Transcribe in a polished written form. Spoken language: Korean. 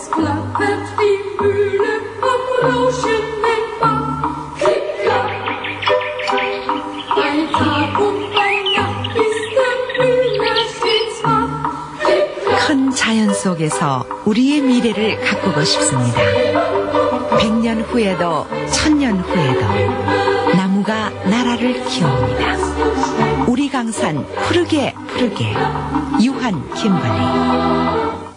klappert die Mühle am Rauschenden Bach. Klick, klack, bei Tag und bei Nacht ist der Müller stets wach. Klick, klack. 큰 자연 속에서 우리의 미래를 가꾸고 싶습니다. 100년 후에도 1000년 후에도 나무가 나라를 키웁니다. 우리 강산 푸르게 푸르게 유한 김건희.